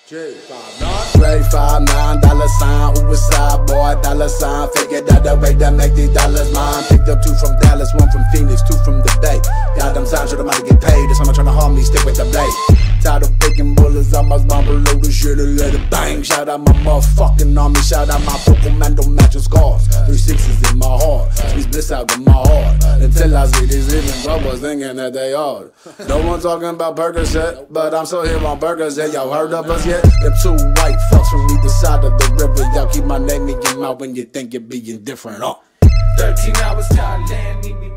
Ray 5'9", $ suicide boy, $. Figured out the way to make these dollars mine. Picked up 2 from Dallas, 1 from Phoenix, 2 from the Bay. Goddamn time, should have get paid. If someone tryna harm me, stick with the blade. Tired of picking bullets, I must bomb below the shit and let it bang. Shout out my motherfucking army, shout out my Pokemon, don't match your scars. 3 6s in my heart, squeeze bliss out of my heart. Until I see these living brothers thinking that they hard. No one talking about Percocet, but I'm so here on Percocet. Y'all heard of us yet? Them 2 white fucks from either side of the river. Y'all keep my name in your mouth when you think you're being different. 13 hours, Thailand, need me